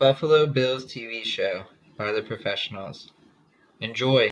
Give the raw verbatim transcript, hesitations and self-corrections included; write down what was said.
Buffalo Bills T V show by the professionals. Enjoy!